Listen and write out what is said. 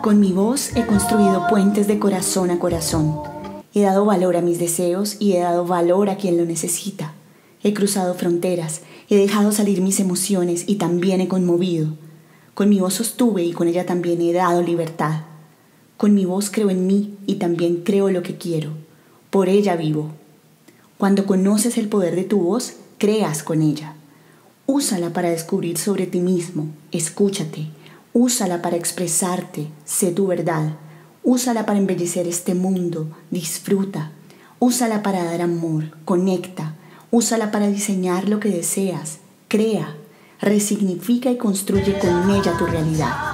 Con mi voz he construido puentes de corazón a corazón. He dado valor a mis deseos y he dado valor a quien lo necesita. He cruzado fronteras, he dejado salir mis emociones y también he conmovido. Con mi voz sostuve y con ella también he dado libertad. Con mi voz creo en mí y también creo lo que quiero. Por ella vivo. Cuando conoces el poder de tu voz, creas con ella. Úsala para descubrir sobre ti mismo, escúchate. Úsala para expresarte, sé tu verdad. Úsala para embellecer este mundo, disfruta. Úsala para dar amor, conecta. Úsala para diseñar lo que deseas, crea, resignifica y construye con ella tu realidad.